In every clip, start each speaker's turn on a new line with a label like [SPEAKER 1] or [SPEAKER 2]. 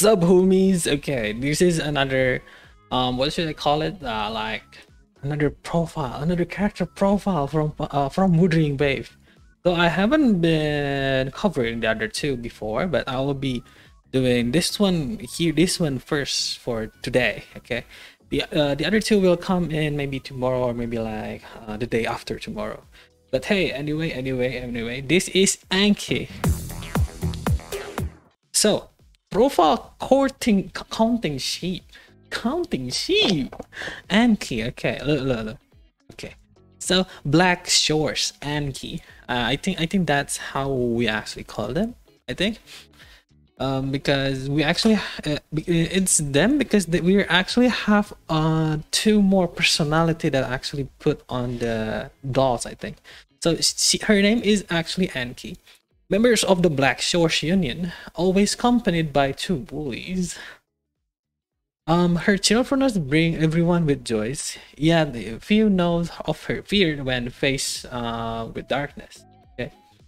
[SPEAKER 1] Sub homies. Okay, this is another what should I call it? Like another profile, another character profile from Wuthering Wave. So I haven't been covering the other two before, but I will be doing this one here, this one first for today. Okay, the other two will come in maybe tomorrow or maybe like the day after tomorrow. But hey, anyway, this is Anki. So profile counting sheep. Counting sheep. Anki. Okay, look. Okay. So Black Shores Anki. I think that's how we actually call them. I think. Because we actually it's them because we actually have two more personality that actually put on the dolls. I think. So her name is actually Anki. Members of the Black Shores Union, always accompanied by two bullies. Her cheerfulness brings everyone with joys, yet few knows of her fear when faced with darkness. Okay.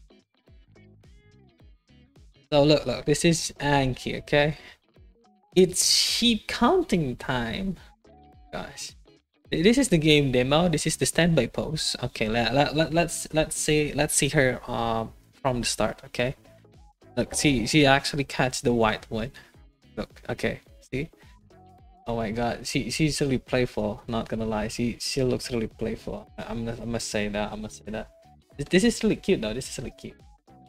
[SPEAKER 1] So look, this is Anki, okay? It's sheep counting time. Gosh. This is the game demo, this is the standby pose. Okay, let's see her from the start, okay? Look, she actually catch the white one. Look, okay, see? Oh my god, she's really playful, not gonna lie. She looks really playful. I must say that. This is really cute though, this is really cute.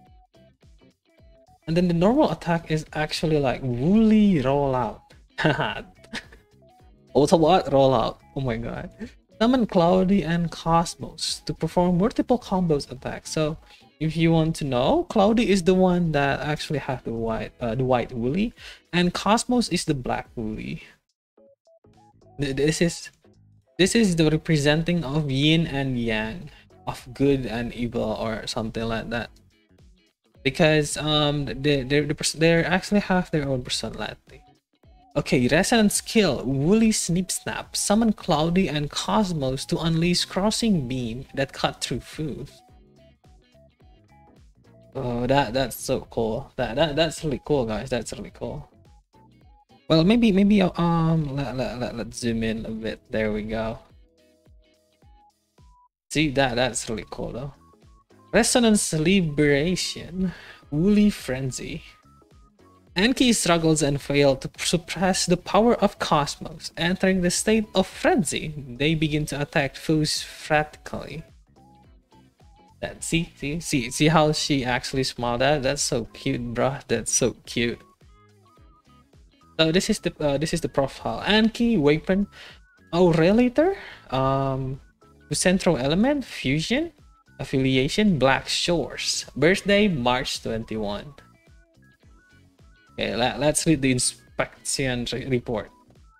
[SPEAKER 1] And then the normal attack is actually like woolly rollout. Also what? Rollout. Oh my god. Summon Cloudy and Cosmos to perform multiple combos attacks. So if you want to know, Cloudy is the one that actually have the white woolly, and Cosmos is the black woolly. This is the representing of yin and yang, of good and evil or something like that. Because they actually have their own personality. Okay, resonant skill, Woolly Snip Snap. Summon Cloudy and Cosmos to unleash crossing beam that cut through food. Oh, that's so cool. That's really cool, guys. That's really cool. Well, maybe let's zoom in a bit. There we go. See that's really cool though. Resonance Liberation, Woolly Frenzy. Anki struggles and fails to suppress the power of Cosmos. Entering the state of frenzy, they begin to attack foes frantically. See how she actually smiled at? That's so cute, bruh. That's so cute. So this is the profile. Anki weapon, Aurelator, Central Element, Fusion, affiliation, Black Shores, birthday March 21. Okay, let's read the inspection report.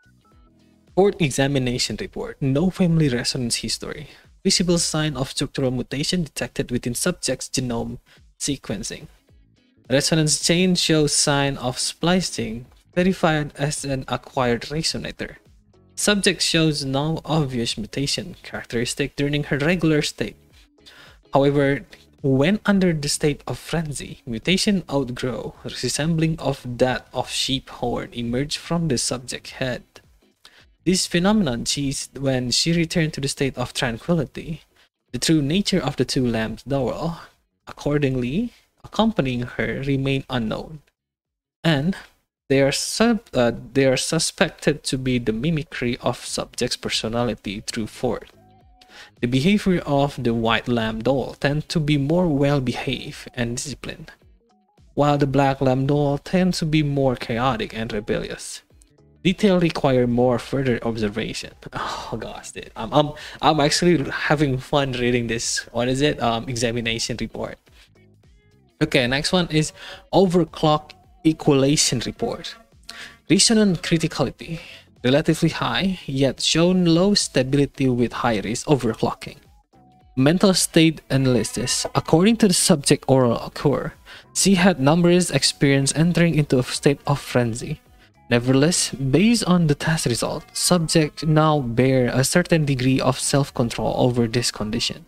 [SPEAKER 1] Court examination report. No family resonance history. Visible sign of structural mutation detected within subject's genome sequencing. Resonance chain shows sign of splicing, verified as an acquired resonator. Subject shows no obvious mutation characteristic during her regular state. However, when under the state of frenzy, mutation outgrow, resembling of that of sheep horn, emerged from the subject head. This phenomenon ceased when she returned to the state of tranquility. The true nature of the two lambs' duel, accordingly, accompanying her, remain unknown, and they are suspected to be the mimicry of subject's personality through force. The behavior of the white lamb doll tends to be more well-behaved and disciplined, while the black lamb doll tends to be more chaotic and rebellious. Detail require more further observation. Oh gosh, dude. I'm actually having fun reading this. What is it? Examination report. Okay, next one is overclock equalization report. Resonant criticality. Relatively high, yet shown low stability with high risk overclocking. Mental state analysis. According to the subject oral occur, she had numerous experience entering into a state of frenzy. Nevertheless, based on the test result, subject now bear a certain degree of self-control over this condition.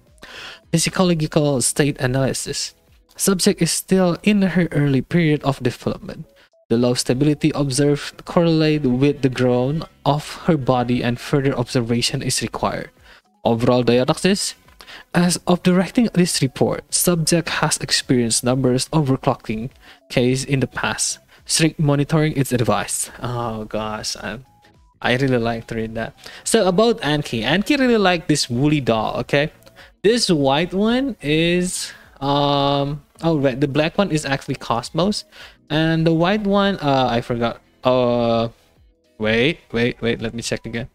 [SPEAKER 1] Physiological state analysis. Subject is still in her early period of development. The low stability observed correlate with the growth of her body, and further observation is required. Overall diagnosis: as of directing this report, subject has experienced numerous overclocking cases in the past. Strict monitoring is advised. Oh gosh, I really like to read that. So about Anki, Anki really like this woolly doll. Okay, this white one is oh right, the black one is actually Cosmos, and the white one I forgot. Wait, let me check again.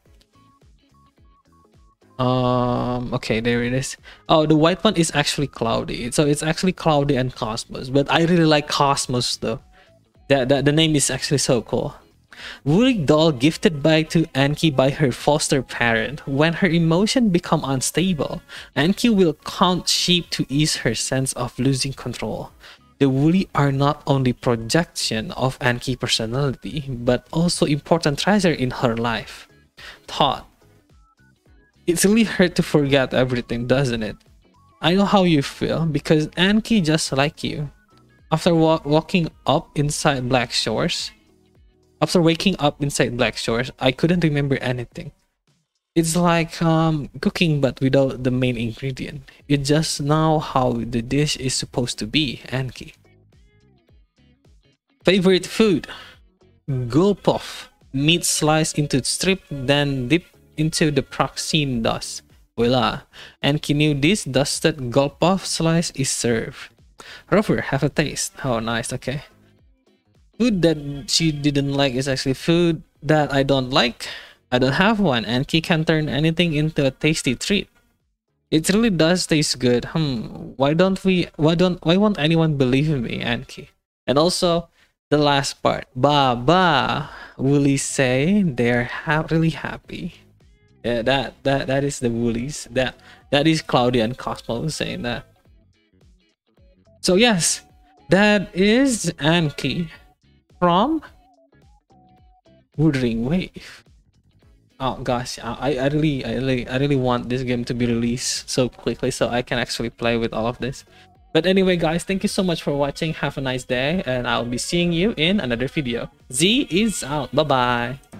[SPEAKER 1] Okay, there it is. Oh, the white one is actually Cloudy. So it's actually Cloudy and Cosmos, but I really like Cosmos though. The name is actually so cool. Woolly doll gifted by to Anki by her foster parent. When her emotion become unstable, Anki will count sheep to ease her sense of losing control. The woolly are not only projection of Anki personality, but also important treasure in her life. Thought. It's really hard to forget everything, doesn't it? I know how you feel because Anki just like you. After waking up inside Black Shores, I couldn't remember anything. It's like cooking but without the main ingredient. You just know how the dish is supposed to be, Anki. Favorite food? Gulpuff. Meat sliced into strip, then dipped into the proxine dust. Voila. Anki knew this dusted Gulpuff slice is served. Rover, have a taste. Oh, nice. Okay. Food that she didn't like is actually food that I don't like. I don't have one. Anki can turn anything into a tasty treat. It really does taste good. Why won't anyone believe in me, Anki? And also the last part. Ba. Woolies say they're really happy. Yeah, that is the Woolies. That is Cloudy and Cosmos saying that. So yes, that is Anki from Wuthering Wave. Oh gosh, I really want this game to be released so quickly so I can actually play with all of this. But anyway guys, thank you so much for watching. Have a nice day and I'll be seeing you in another video. Z is out. Bye bye.